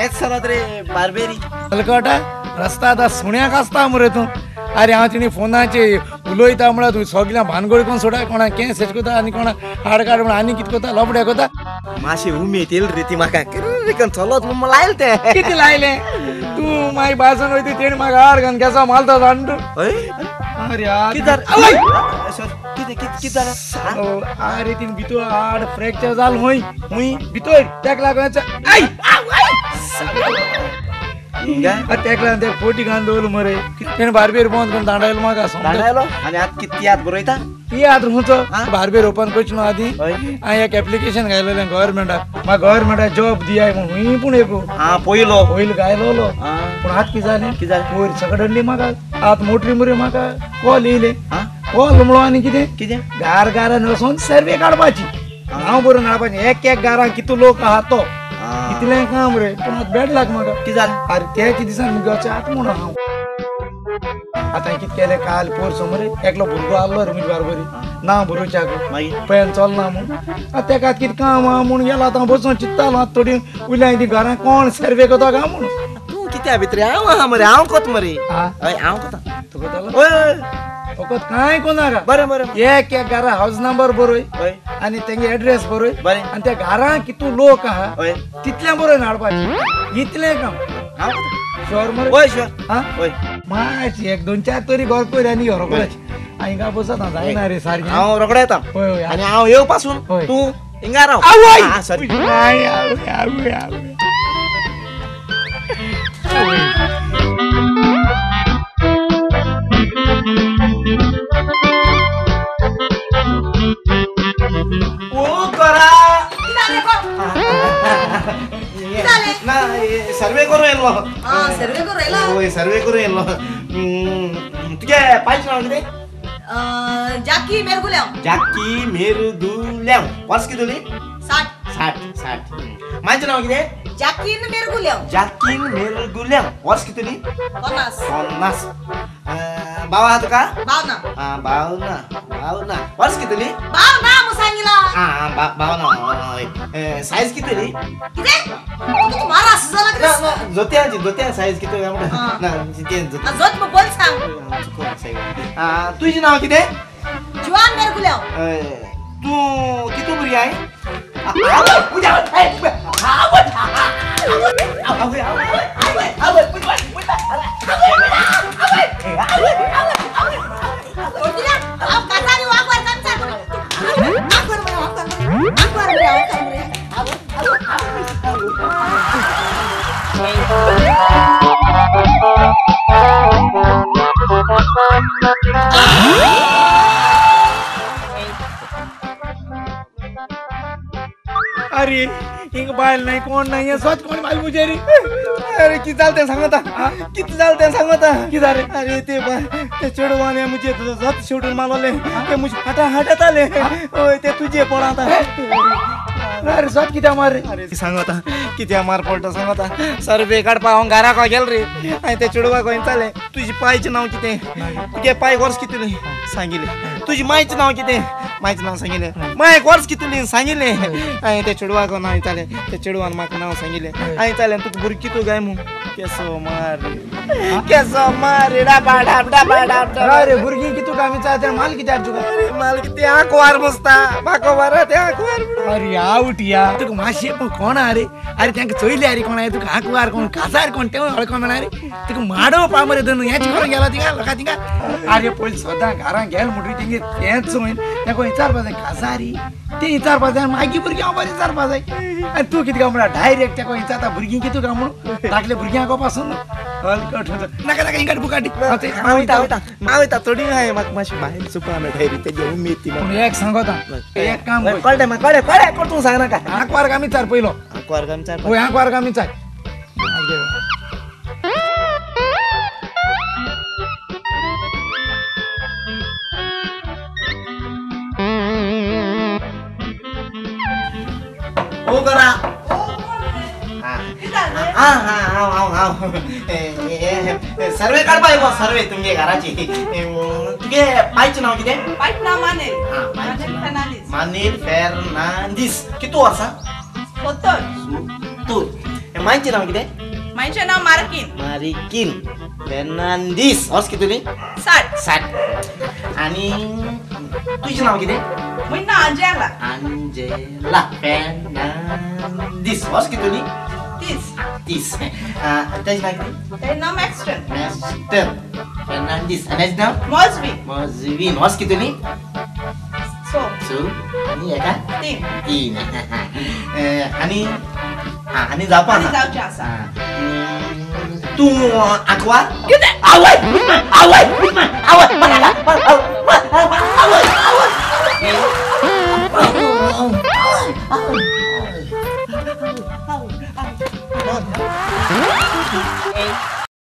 हेच चलत रे बारबेरी अलकटा रस्ता आता सुण्याक आसता मरे तूं अरे हांव तिणी फोनाचे उलयता म्हळ्यार तूं सगळ्या भानगडी कोण सोडा कोणा केस कोता आनी कोणा हाड काड म्हण आनी कितें कोता लबड्या कोता मातशें उमेद येल रे ती म्हाका रिकन चलत म्हूण लायल ते कितें लायले तूं मागीर बाजून वयता तेणी म्हाका हाड घालून केसा मालता जाण अरे यार कितें जालें अरे तीन भितर हाड फ्रॅक्चर जाल हुंय भितर ताका लागून आय ताका लागून ते फोटी घालून दवरलो मरे तेणें बारबेर बंद करून धांडायलो म्हाका धांडायलो आनी आतां कितें याद बरयता ती आतां हुंचो बारबेर ओपन करची न्हू आदी हांवें एक एप्लिकेशन घायलेलें गव्हर्मेंटाक म्हाका गव्हर्मेंटाक जॉब दियाय म्हूण हुंय पूण एक पयलो घायलोलो पूण आतां कितें जालें वयर सकडली म्हाका आतां मोटरी मरे म्हाका कॉल येयले कॉल म्हणून आनी कितें गारान वचून सर्वे काडपाची हांव बरोवन हाडपाचें एक गारांक कितलो लोक आहा तो इतलें काम रे पूण आतां बेड लाग म्हाका कितें जालें अरे ते दिसान मुगे वचें आतां म्हणून हांव आतां कितें केलें काल पोरसो मरे एकलो भुरगो आहलो रे म्हजी बारबरी नांव बरोवच्याक मागीर पळोवन चलना म्हूण आतां ताका आतां कितें काम आहा म्हूण गेलो आतां हांव बसून चिंत्तालो आतां थोडी उलय ती घरां कोण सर्वे कोता काय म्हणून तूं कित्या भितर हांव आहा मरे हांव कोत मरे हांव कोता तूं कोतालो फकत कांय कोनाका बरें एक घरा हावस नंबर बरोय आनी तेंगे एड्रेस बरोय बरें आनी त्या घरां कितू लोक आहा तितलें बरोवन हाडपाचें इतलें काम हांव शोर मरे ओय शोर हा मातशी एक दोन चार तरी घर पयर आनी रोकडाची हांगा बसत जायना रे सारकें हांव रोकडो येता हय आनी हांव येव पासून तूं हिंगा राव सॉरी सर्वे करू येयलो सर्वे करू येयलो तुगे पायचें नांव कितें जाकी मेरुगुल्याव वर्स कितली 60 मायचें नांव कितें जाकीन मेरुगुल्याव वर्स कितली 50 भाव आहा तुका भावना वर्स कितली सायज कितली जोत्या सायज कितली तुझें नांव कितें तूं कितू भुरगीं आय अरे हिंग बायल नाही कोण नाही स्वत कोण बायल मुजेरी अरे कितें जालें तें सांगता कितें जालें तें सांगता कितें जालें अरे ते चेडवान मुजे जत शेवटून मारले ते मुजे हाटा येताले ओय ते तुजे पळाता अरे स्वत कित्या मार रे अरे सांगता कित्या मार पडटा सांगता सर्वे काडपा हांव घराक गेल रे हांवें ते चेडवाक वयताले तुजे पायचें नांव कितें तुगे पाय वर्स कितली सांगिल्लें तुजी मायचें नांव कितें मायचें नांव सांगिल्लें मायक वर्स कितली सांगिल्लें हांवें ते चेडवाक नांव विचारलें ते चेडवान म्हाका नांव सांगिल्लें हांवें विचारलें तुका भुरगीं कितू गाय म्हूण केसो मार रे अरे भुरगीं कितू काय विचारता माल कित्याक तुका माल कितें आंकवार बसता म्हाका मारा ते आंकवार अरे आवटिया तुका मातशें पण कोण अरे अरे तांकां चोयले अरे कोण तुका आंकवार कोण काजार कोण ते वळखो मेळना रे तुका माडो पा मरे दोन हेच करून गेला तिंगा लोका तिंगा अरे पयलीं सदां घरां गेल म्हणटरी तेंगे तेंच चोयन ताका विचारपा जाय काजारी ते विचारपा जाय मागीर भुरगीं हांव बरें विचारपा जाय आनी तूं कितें काय म्हणटा डायरेक्ट ताका विचारता भुरगीं कितू काय म्हणून धाकले भुरग्यां पासून हलकट नाका इंगट बुकाटी मावयता थोडी हांवें म्हाका मातशी भायर चुपा मेळटा रे तेजी उमेद ती एक सांगता एक काम कळ्ळें म्हाका कळ्ळें कोण तूं सांग नाका आंकवार कामी चार पयलो आंकवार कामी चार होय आंकवार कामी चार ओ करा सर्वे काडपा येवो सर्वे तुमगे घराची तुगे पायचें नांव कितें मानेल फेर्नांदीस कितू वर्सां 70 मायचे नाव कितें मायचें नाव मार्किन. मारिकीन फेर्नांडीस हॉर्स कितुली साठ. 60 आणि तुझें नाव कितें म्हूण नाव अंजेला. Angela Fernandes horse कितुली 30. 30 तेजें नाव कितें तेजें नाव मॅक्स्टन. मॅस्टर फेर्नांडीस आणि हेजें नाव मॉल्सबी. मॉझविन हॉर्स कितुली सो सो आणि हेका 3. 3 आणि आणि जावपा आनी जावचें आसा. तूं आंकवा कितें आवय आवय आवय आवय